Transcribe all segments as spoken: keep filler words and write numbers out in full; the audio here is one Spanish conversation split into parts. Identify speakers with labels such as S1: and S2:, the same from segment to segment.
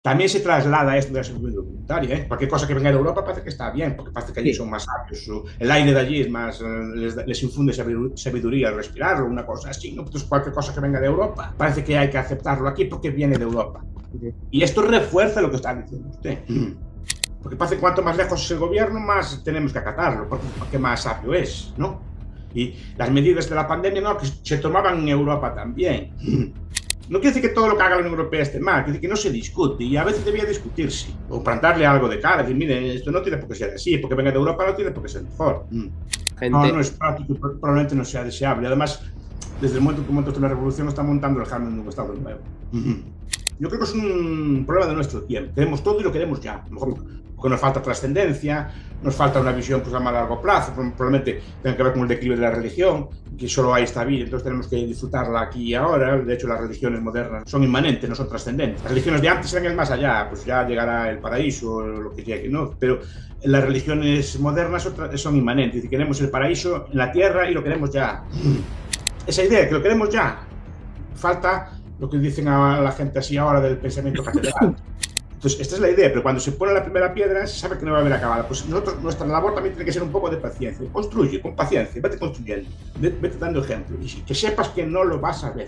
S1: También se traslada esto de la seguridad voluntaria, ¿eh? Cualquier cosa que venga de Europa parece que está bien, porque parece que allí
S2: Sí,
S1: son más sabios, el aire de allí es más, eh, les, les, infunde sabiduría al respirarlo, una cosa así, ¿no? Entonces cualquier cosa que venga de Europa parece que hay que aceptarlo aquí porque viene de Europa.
S2: sí,
S1: Y esto refuerza lo que está diciendo usted. Porque parece que cuanto más lejos es el gobierno, más tenemos que acatarlo, porque, porque más sabio es, ¿no? Y las medidas de la pandemia, no, que se tomaban en Europa también. No quiere decir que todo lo que haga la Unión Europea esté mal, quiere decir que no se discute y a veces debía discutirse o plantarle algo de cara, decir, mire, esto no tiene por qué ser así, porque venga de Europa no tiene por qué ser mejor. No, no
S2: gente.
S1: es práctico y probablemente no sea deseable. Además, desde el momento que montó la revolución está montando el germen de un Estado nuevo. Yo creo que es un problema de nuestro tiempo. Queremos todo y lo queremos ya. A lo mejor porque nos falta trascendencia, nos falta una visión pues, a más largo plazo, probablemente tenga que ver con el declive de la religión, que solo hay esta vida, entonces tenemos que disfrutarla aquí y ahora. De hecho, las religiones modernas son inmanentes, no son trascendentes. Las religiones de antes eran el más allá, pues ya llegará el paraíso, o lo que llegue, ¿no? Pero las religiones modernas son inmanentes, y queremos el paraíso en la tierra y lo queremos ya. Esa idea, que lo queremos ya, falta lo que dicen a la gente así ahora del pensamiento catedral. Entonces, esta es la idea, pero cuando se pone la primera piedra se sabe que no va a haber acabada. Pues nosotros, nuestra labor también tiene que ser un poco de paciencia. Construye con paciencia, vete construyendo, vete dando ejemplo. Y que sepas que no lo vas a ver.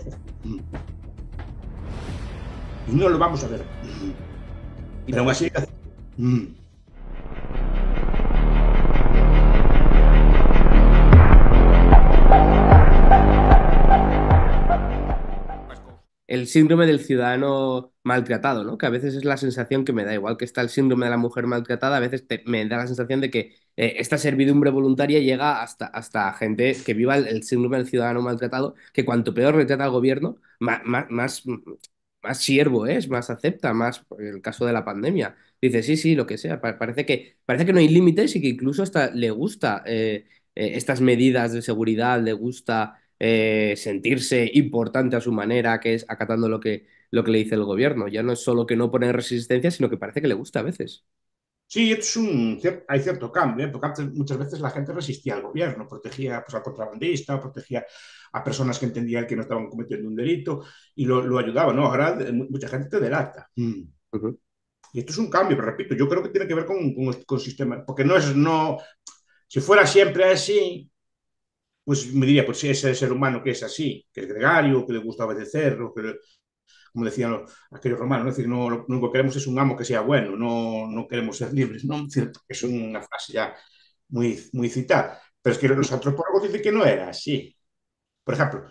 S1: Y no lo vamos a ver.
S2: Y
S1: Pero aún así,
S2: el síndrome del ciudadano maltratado, ¿no? Que a veces es la sensación que me da, igual que está el síndrome de la mujer maltratada, a veces te- me da la sensación de que eh, esta servidumbre voluntaria llega hasta, hasta gente que viva el, el síndrome del ciudadano maltratado, que cuanto peor retrata al gobierno, más, más, más, más siervo es, más acepta, más, en el caso de la pandemia. Dice, sí, sí, lo que sea. Pa- parece que, parece que no hay límites y que incluso hasta le gusta eh, eh, estas medidas de seguridad, le gusta eh, sentirse importante a su manera, que es acatando lo que, lo que le dice el gobierno. Ya no es solo que no pone resistencia, sino que parece que le gusta a veces.
S1: sí, es un, hay cierto cambio, ¿eh? Porque antes muchas veces la gente resistía al gobierno, protegía pues, al contrabandista, protegía a personas que entendían que no estaban cometiendo un delito y lo, lo ayudaba, ¿no? Ahora mucha gente te delata. Mm.
S2: Ujú.
S1: Y esto es un cambio, pero repito, yo creo que tiene que ver con, con, con el sistema, porque no es, no, si fuera siempre así, pues me diría, pues si ese ser humano que es así, que es gregario, que le gusta obedecer, o que, como decían los, aquellos romanos, ¿no? Es decir, no, lo único que queremos es un amo que sea bueno, no, no queremos ser libres, ¿no? Es, decir, es una frase ya muy, muy citada, pero es que los antropólogos dicen que no era así. Por ejemplo,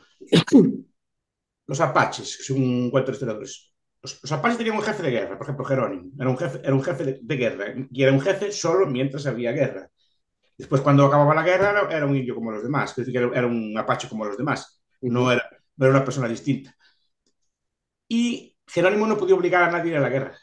S1: los apaches, que son un cuento de historiadores, los, los, apaches tenían un jefe de guerra, por ejemplo, Jerónimo, era un jefe, era un jefe de, de guerra, y era un jefe solo mientras había guerra. Después, cuando acababa la guerra, era, era un indio como los demás, es decir, era, era un apache como los demás, no
S2: Ujú.
S1: era, no era una persona distinta. Y Jerónimo no podía obligar a nadie a ir a la guerra.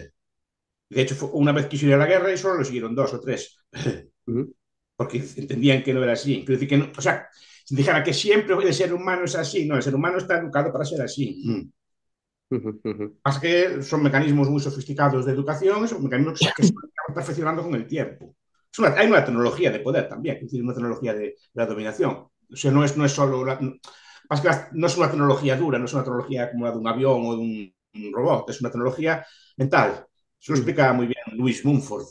S1: De hecho, una vez quiso ir a la guerra y solo lo siguieron dos o tres,
S2: Ujú.
S1: porque entendían que no era así. Quiero decir que no, o sea, si dijera que siempre el ser humano es así, no, el ser humano está educado para ser así. Mm.
S2: Ujú. Ujú.
S1: Pasa que son mecanismos muy sofisticados de educación, son mecanismos que se van perfeccionando con el tiempo. Es una, hay una tecnología de poder también, es decir, una tecnología de, de la dominación. O sea, no es, no es solo. La, pasa que la, no es una tecnología dura, no es una tecnología como la de un avión o de un, un robot, es una tecnología mental. Eso lo
S2: Ujú.
S1: explica muy bien Louis Mumford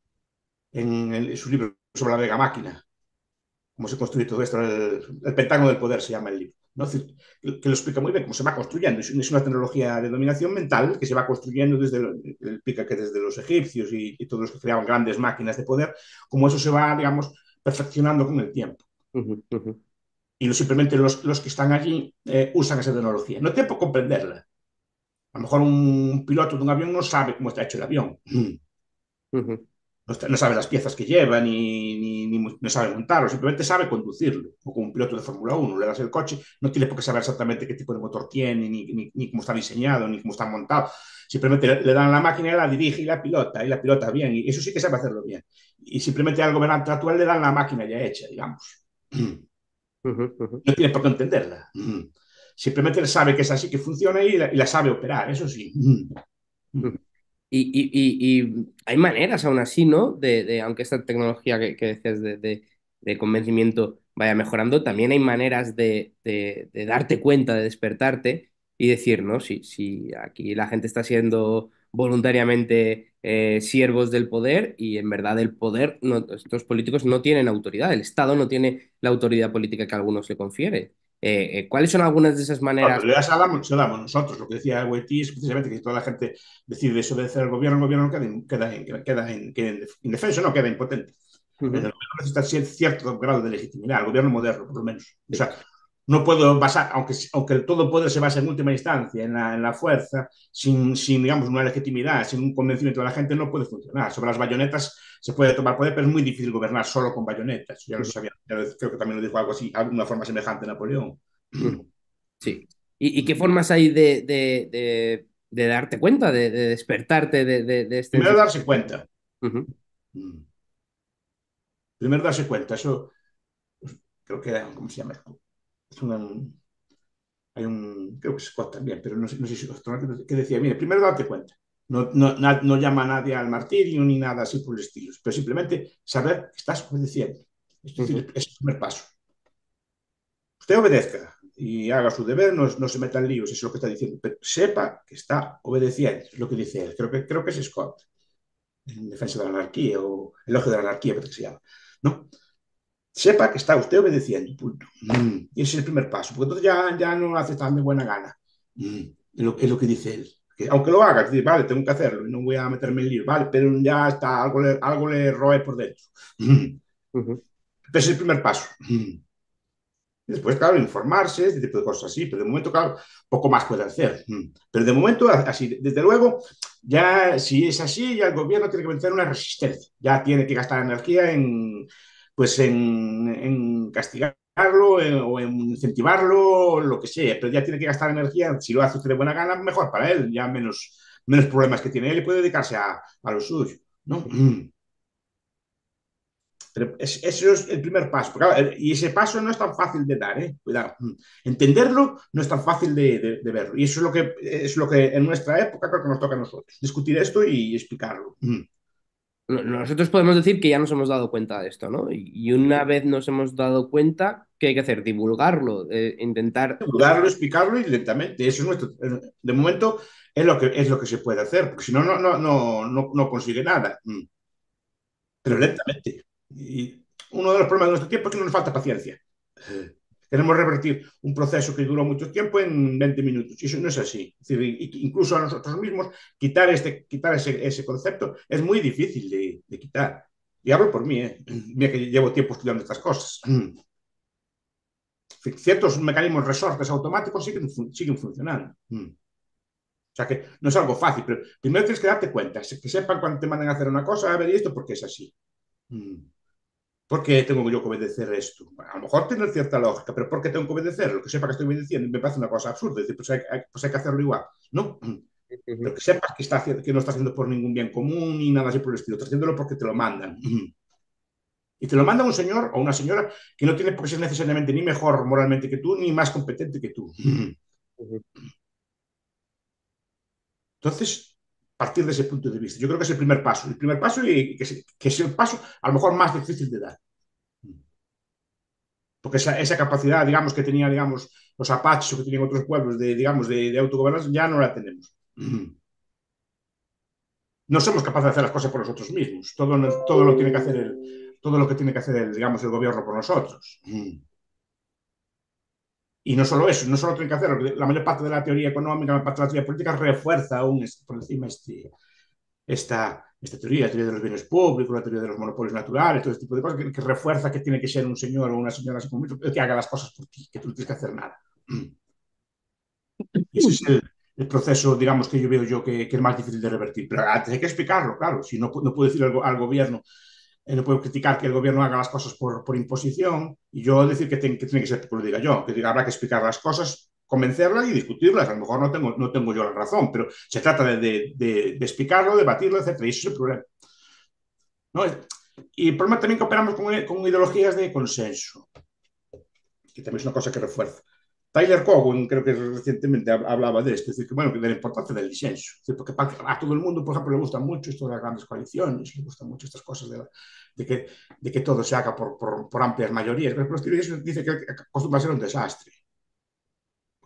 S1: en, en su libro sobre la Vega Máquina, cómo se construye todo esto. El, el Pentágono del Poder se llama el libro. ¿No? Es decir, que, que, lo explica muy bien cómo se va construyendo. Es, es una tecnología de dominación mental que se va construyendo desde, el, explica que desde los egipcios y, y, todos los que creaban grandes máquinas de poder, cómo eso se va, digamos, perfeccionando con el tiempo.
S2: Ujú. Ujú.
S1: Y lo, simplemente los, los, que están allí eh, usan esa tecnología. No tiene por comprenderla. A lo mejor un piloto de un avión no sabe cómo está hecho el avión.
S2: Ujú.
S1: No, no sabe las piezas que lleva, ni, ni, ni, no sabe montarlo, simplemente sabe conducirlo. O como un piloto de Fórmula uno, le das el coche, no tiene por qué saber exactamente qué tipo de motor tiene, ni, ni, ni cómo está diseñado, ni cómo está montado. Simplemente le, le, dan la máquina, la dirige y la pilota, y la pilota bien. Y eso sí que sabe hacerlo bien. Y simplemente al gobernante actual le dan la máquina ya hecha, digamos.
S2: Ujú. Ujú.
S1: No tiene por qué entenderla. Simplemente sabe que es así, que funciona y la, y la sabe operar, eso sí.
S2: Ujú. Y, y, y, y hay maneras aún así, ¿no? De, de- aunque esta tecnología que, que decías de, de- de convencimiento vaya mejorando, también hay maneras de, de- de darte cuenta, de despertarte y decir, ¿no? Si, si aquí la gente está siendo voluntariamente eh, siervos del poder y en verdad el poder, no, estos políticos no tienen autoridad, el Estado no tiene la autoridad política que a algunos le confiere. Eh, eh, ¿cuáles son algunas de esas
S1: Bueno,
S2: maneras?
S1: pero ya se la damos, se la damos nosotros. Lo que decía Waití es precisamente que si toda la gente decide desobedecer al gobierno, el gobierno queda, in- queda, in- queda, in- queda indefenso, no queda impotente. El
S2: Ujú,
S1: gobierno necesita cier- cierto grado de legitimidad, el gobierno moderno, por lo menos. O
S2: sí,
S1: sea, no puedo basar, aunque, aunque todo poder se basa en última instancia en la, en la fuerza, sin, sin, digamos, una legitimidad, sin un convencimiento de la gente, no puede funcionar. Sobre las bayonetas se puede tomar poder, pero es muy difícil gobernar solo con bayonetas. Ya lo
S2: ujú,
S1: sabía, ya lo- creo que también lo dijo algo así, alguna forma semejante a Napoleón.
S2: ujú, sí. ¿Y, y qué formas hay de, de, de- de darte cuenta, de, de despertarte de, de, de este...
S1: Primero darse cuenta.
S2: Ujú,
S1: Primero darse cuenta. Eso creo que era, ¿cómo se llama? Es una, hay un, creo que es Scott también, pero no sé, no sé si que decía, mire, primero date cuenta. No, no, no, no llama a nadie al martirio ni nada así por el estilo, pero simplemente saber que estás obedeciendo. Es
S2: ujú,
S1: decir, es el primer paso. Usted obedezca y haga su deber, no, no se meta en líos, eso es lo que está diciendo, pero sepa que está obedeciendo, es lo que dice él. Creo que, creo que es Scott, en defensa de la anarquía o elogio de la anarquía, creo que se llama. ¿No? Sepa que está usted obedeciendo, punto. Mm. Y ese es el primer paso, porque entonces ya, ya no lo hace tan de buena gana. Mm. Es, lo, es, lo, que dice él. Que aunque lo haga, dice, vale, tengo que hacerlo y no voy a meterme en lío, vale, pero ya está, algo le, algo le roe por dentro. Mm.
S2: ujú,
S1: Ese es el primer paso. Mm. Y después, claro, informarse, este tipo de cosas así, pero de momento, claro, poco más puede hacer. Mm. Pero de momento, así, desde luego, ya si es así, ya el gobierno tiene que vencer una resistencia, ya tiene que gastar energía en, pues en, en castigarlo en, o en incentivarlo, lo que sea, pero ya tiene que gastar energía, si lo hace usted de buena gana, mejor para él, ya menos, menos problemas que tiene él y puede dedicarse a, a lo suyo, ¿no? Mm. Pero es, eso es el primer paso. Claro, y ese paso no es tan fácil de dar, ¿eh? Cuidado. Entenderlo no es tan fácil de, de, de, verlo. Y eso es lo, que, es lo que en nuestra época creo que nos toca a nosotros. Discutir esto y explicarlo.
S2: No- Nosotros podemos decir que ya nos hemos dado cuenta de esto, ¿no? Y y una vez nos hemos dado cuenta, ¿qué hay que hacer? Divulgarlo, eh, intentar...
S1: Divulgarlo, explicarlo y lentamente. Eso es nuestro. De momento es lo que, es lo que se puede hacer, porque si no, no, no, no, no, no consigue nada. Pero
S2: Ujú,
S1: lentamente. Y uno de los problemas de nuestro tiempo es que no nos falta paciencia. Queremos revertir un proceso que duró mucho tiempo en veinte minutos. Y eso no es así. Es decir, incluso a nosotros mismos, quitar, este, quitar ese, ese concepto es muy difícil de, de quitar. Y hablo por mí, ¿eh? Mira que llevo tiempo estudiando estas cosas. Ciertos mecanismos, resortes automáticos siguen, siguen funcionando. O sea que no es algo fácil, pero primero tienes que darte cuenta, que sepan cuando te mandan a hacer una cosa, a ver, y esto porque es así. ¿Por qué tengo yo que obedecer esto? Bueno, a lo mejor tiene cierta lógica, pero ¿por qué tengo que obedecerlo? Que sepa que estoy obedeciendo me parece una cosa absurda. Decir, pues hay, hay, pues hay que hacerlo igual. No, pero
S2: ujú,
S1: que sepas que, está, que no está haciendo por ningún bien común ni nada así por el estilo. Estás haciéndolo porque te lo mandan. Y te lo manda un señor o una señora que no tiene por qué ser necesariamente ni mejor moralmente que tú, ni más competente que tú.
S2: ujú.
S1: Entonces, partir de ese punto de vista, yo creo que es el primer paso. El primer paso y que es, que es el paso a lo mejor más difícil de dar. Porque esa, esa, capacidad, digamos, que tenía, digamos, los apaches o que tenían otros pueblos de, digamos, de, de autogobernarse, ya no la tenemos. No somos capaces de hacer las cosas por nosotros mismos. Todo, todo lo tiene que hacer el, todo lo que tiene que hacer el, digamos, el gobierno por nosotros. Y no solo eso, no solo tiene que hacerlo, la mayor parte de la teoría económica, la mayor parte de la teoría política refuerza aún por encima este, esta, esta teoría, la teoría de los bienes públicos, la teoría de los monopolios naturales, todo este tipo de cosas, que, que refuerza que tiene que ser un señor o una señora el que haga las cosas por ti, que tú no tienes que hacer nada. Y ese es el, el proceso, digamos, que yo veo yo que, que, es más difícil de revertir. Pero antes hay que explicarlo, claro. Si no, no puedo decir al, al gobierno, eh, no puedo criticar que el gobierno haga las cosas por, por imposición y yo decir que, ten, que tiene que ser porque lo diga yo, que diga, habrá que explicar las cosas, convencerlas y discutirlas. A lo mejor no tengo, no tengo yo la razón, pero se trata de, de, de, de explicarlo, debatirlo, etcétera. Y ese es el problema. ¿No? Y el problema también que operamos con, con ideologías de consenso, que también es una cosa que refuerza. Tyler Cowen, creo que recientemente hablaba de esto, es decir, que, bueno, de la importancia del disenso. Es decir, porque a todo el mundo, por ejemplo, le gusta mucho esto de las grandes coaliciones, le gustan mucho estas cosas de, la, de, que, de que todo se haga por, por, por amplias mayorías. Pero los teorías dice que acostumbra a ser un desastre.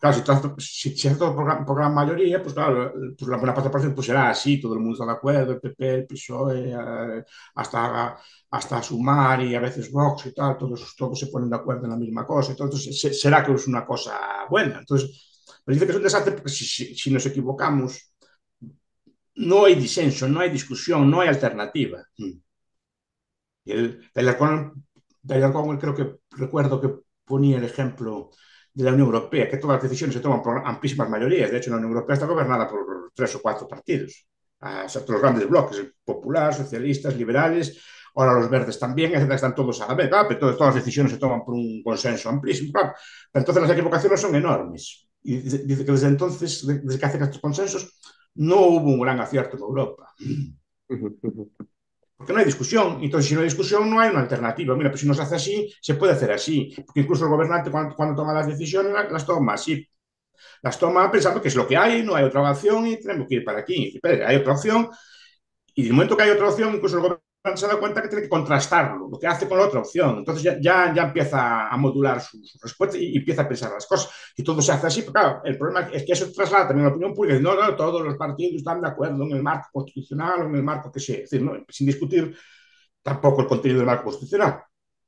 S1: Claro, si, todo, si, si es todo por, gran- por gran mayoría, pues claro, pues la buena parte de la población pues será así, todo el mundo está de acuerdo, el P P, el PSOE, eh, hasta, hasta Sumar y a veces Vox y tal, todos, todos se ponen de acuerdo en la misma cosa, entonces se- será que es una cosa buena. Entonces, me dice que es un desastre porque si, si, si nos equivocamos, no hay disenso, no hay discusión, no hay alternativa. Mm. Y el, el Alcorcón, del Alcorcón creo que recuerdo que ponía el ejemplo de la Unión Europea, que todas las decisiones se toman por amplísimas mayorías. De hecho, la Unión Europea está gobernada por tres o cuatro partidos, o sea, los grandes bloques, el popular, socialistas, liberales, ahora los verdes también, etcétera, están todos a la vez, claro, pero todas, todas las decisiones se toman por un consenso amplísimo, claro. Pero entonces las equivocaciones son enormes. Y dice, dice que desde entonces, desde que hacen estos consensos, no hubo un gran acierto en Europa. Porque no hay discusión. Entonces, si no hay discusión, no hay una alternativa. Mira, pues si no se hace así, se puede hacer así. Porque incluso el gobernante, cuando, cuando toma las decisiones, las toma así. Las toma pensando que es lo que hay, no hay otra opción y tenemos que ir para aquí. Y, espera, hay otra opción. Y el momento que hay otra opción, incluso el gobernante se da cuenta que tiene que contrastarlo, lo que hace con la otra opción. Entonces ya, ya, ya empieza a modular su, su respuesta y, y, empieza a pensar las cosas. Y todo se hace así, pero claro, el problema es que eso traslada también a la opinión pública. No, no, todos los partidos están de acuerdo en el marco constitucional o en el marco que sea. Es decir, no, sin discutir tampoco el contenido del marco constitucional.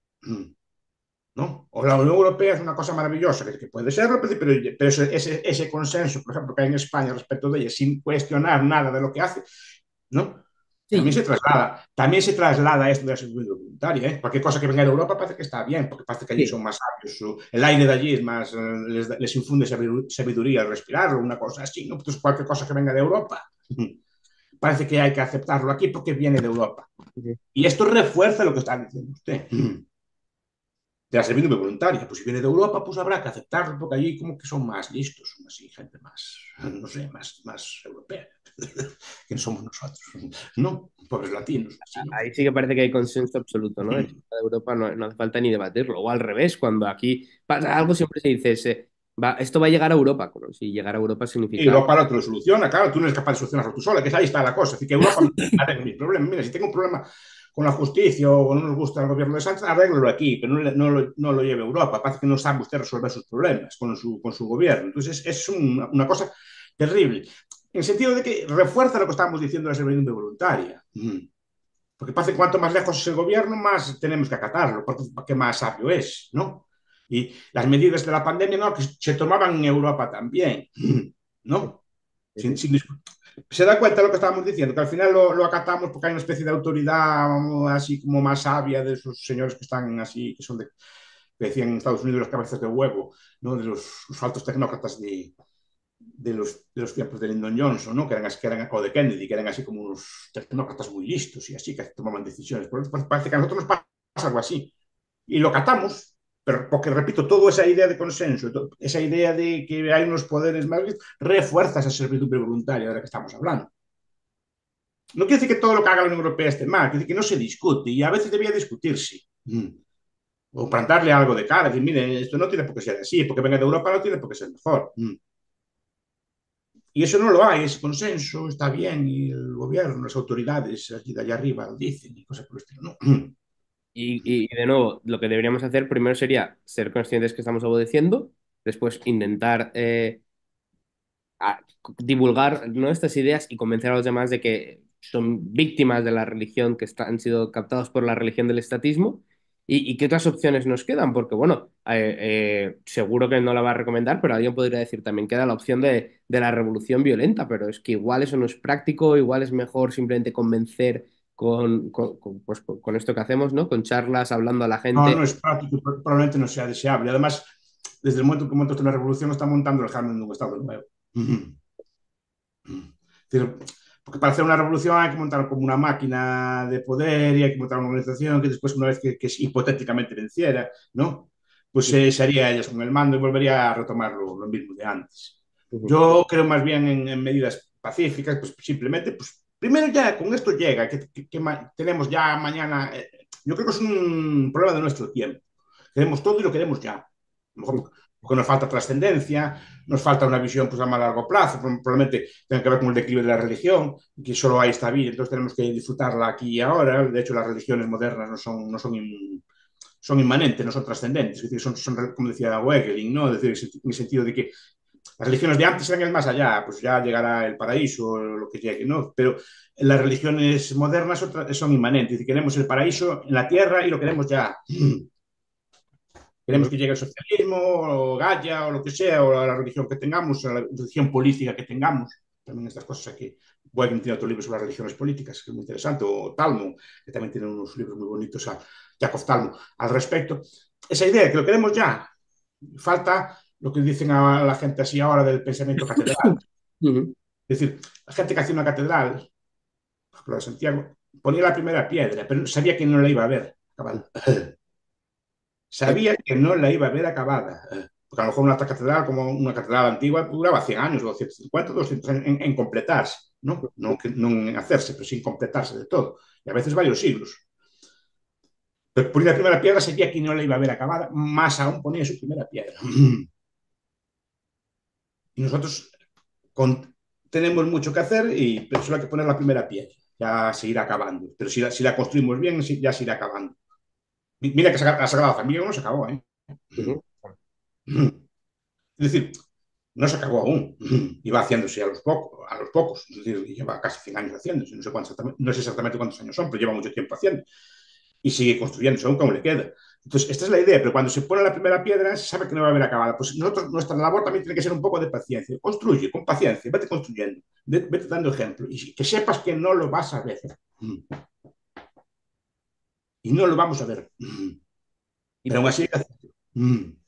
S1: ¿No? O la Unión Europea es una cosa maravillosa, que, que puede serlo, pero, pero ese, ese, ese, consenso, por ejemplo, que hay en España respecto de ella, sin cuestionar nada de lo que hace, ¿no? También
S2: Sí,
S1: se traslada, también se traslada esto de la seguridad voluntaria, ¿eh? Cualquier cosa que venga de Europa parece que está bien, porque parece que allí
S2: sí.
S1: son más sabios, su, el aire de allí es más, eh, les, les, infunde sabiduría al respirarlo, una cosa así, ¿no? Entonces cualquier cosa que venga de Europa, parece que hay que aceptarlo aquí porque viene de Europa.
S2: Sí.
S1: Y esto refuerza lo que está diciendo usted. De la servidumbre voluntaria. Pues si viene de Europa, pues habrá que aceptarlo, porque allí como que son más listos, son así, gente más, no sé, más, más europea, que no somos nosotros. No, pobres latinos, así, ¿no?
S2: Ahí sí que parece que hay consenso absoluto, ¿no? De que de Europa no, no hace falta ni debatirlo. O al revés, cuando aquí pasa algo, siempre se dice, se- va, esto va a llegar a Europa. Como si llegar a Europa
S1: Y
S2: significa...
S1: Europa lo te lo soluciona, claro, tú no eres capaz de solucionarlo tú sola, que ahí está la cosa. Así que Europa arregla mi problema. Mira, si tengo un problema con la justicia o no nos gusta el gobierno de Sánchez, arréglalo aquí, pero no, no, lo, no lo lleve a Europa. Parece que no sabe usted resolver sus problemas con su, con su gobierno. Entonces, es una, una cosa terrible. En el sentido de que refuerza lo que estábamos diciendo de la servidumbre voluntaria. Mm. Porque parece que cuanto más lejos es el gobierno, más tenemos que acatarlo, porque más sabio es, ¿no? Y las medidas de la pandemia, ¿no? Que se tomaban en Europa también, ¿no? Sin, sin se da cuenta de lo que estábamos diciendo, que al final lo, lo, acatamos porque hay una especie de autoridad así como más sabia de esos señores que están así, que son de, que decían en Estados Unidos las cabezas de huevo, ¿no? De los, los altos tecnócratas de, de los, de los tiempos de Lyndon Johnson, ¿no? Que eran, que eran, o de Kennedy, que eran así como unos tecnócratas muy listos y así, que tomaban decisiones. Por eso parece que a nosotros nos pasa algo así. Y lo catamos, pero porque, repito, toda esa idea de consenso, esa idea de que hay unos poderes más, refuerza esa servidumbre voluntaria de la que estamos hablando. No quiere decir que todo lo que haga la Unión Europea esté mal, quiere decir que no se discute y a veces debía discutirse. Mm. O plantarle algo de cara, decir, mire, esto no tiene por qué ser así, porque venga de Europa no tiene por qué ser mejor. Mm. Y eso no lo hay, ese consenso está bien, y el gobierno, las autoridades aquí de allá arriba lo dicen y cosas por el estilo. No.
S2: Y, y, y de nuevo, lo que deberíamos hacer primero sería ser conscientes que estamos obedeciendo, después intentar eh, a divulgar, ¿no? Estas ideas y convencer a los demás de que son víctimas de la religión, que está- han sido captados por la religión del estatismo. ¿Y, y qué otras opciones nos quedan? Porque, bueno, eh, eh, seguro que no la va a recomendar, pero alguien podría decir también queda la opción de, de la revolución violenta, pero es que igual eso no es práctico, igual es mejor simplemente convencer con, con, con, pues, con con esto que hacemos, ¿no? Con charlas, hablando a la
S1: No,
S2: gente.
S1: no es práctico, probablemente no sea deseable. Además, desde el momento que montas una revolución, está montando el germen de un Estado nuevo. Porque para hacer una revolución hay que montar como una máquina de poder y hay que montar una organización que después, una vez que, que hipotéticamente venciera, ¿no? Pues eh, se haría ellas con el mando y volvería a retomar lo, lo mismo de antes. Yo creo más bien en, en medidas pacíficas, pues simplemente, pues primero ya con esto llega, que, que, que tenemos ya mañana, eh, yo creo que es un problema de nuestro tiempo. Queremos todo y lo queremos ya. A lo mejor porque nos falta trascendencia, nos falta una visión pues, a más largo plazo, probablemente tenga que ver con el declive de la religión, que solo hay esta vida, entonces tenemos que disfrutarla aquí y ahora. De hecho, las religiones modernas no son, no son, in, son inmanentes, no son trascendentes, es decir, son, son como decía Wegelin, ¿no? Es decir, en el sentido de que las religiones de antes eran el más allá, pues ya llegará el paraíso o lo que llegue, ¿no? Pero las religiones modernas son inmanentes, y queremos el paraíso en la tierra y lo queremos ya. Queremos
S2: Ujú.
S1: que llegue el socialismo, o Gaia, o lo que sea, o la religión que tengamos, o la religión política que tengamos. También estas cosas aquí. Boykin tiene otro libro sobre las religiones políticas, que es muy interesante, o Talmo, que también tiene unos libros muy bonitos, a Jacob Talmo, al respecto. Esa idea, que lo queremos ya. Falta lo que dicen a la gente así ahora del pensamiento catedral.
S2: Ujú.
S1: Es decir, la gente que hacía una catedral, por ejemplo, de Santiago, ponía la primera piedra, pero sabía que no la iba a ver acabada. Sabía que no la iba a ver acabada. Porque a lo mejor una catedral como una catedral antigua duraba cien años, o ciento cincuenta, doscientos en, en, en completarse, ¿no? No, que, no en hacerse, pero sin completarse de todo. Y a veces varios siglos. Pero ponía la primera piedra, sabía que no la iba a ver acabada, más aún ponía su primera piedra. Y nosotros con, tenemos mucho que hacer, y pero solo hay que poner la primera piedra. Ya se irá acabando. Pero si la, si la construimos bien, ya se irá acabando. Mira que la Sagrada Familia no se acabó, ¿eh?
S2: Ujú.
S1: Es decir, no se acabó aún. Iba haciéndose a los, poco, a los pocos. Es decir, lleva casi cien años haciéndose. No sé, cuántos, no sé exactamente cuántos años son, pero lleva mucho tiempo haciendo. Y sigue construyéndose aún como le queda. Entonces, esta es la idea, pero cuando se pone la primera piedra, se sabe que no va a haber acabada. Pues nosotros, nuestra labor también tiene que ser un poco de paciencia. Construye con paciencia, vete construyendo, vete dando ejemplo. Y que sepas que no lo vas a ver. Y no lo vamos a ver.
S2: Y,
S1: Pero aún
S2: y-
S1: así,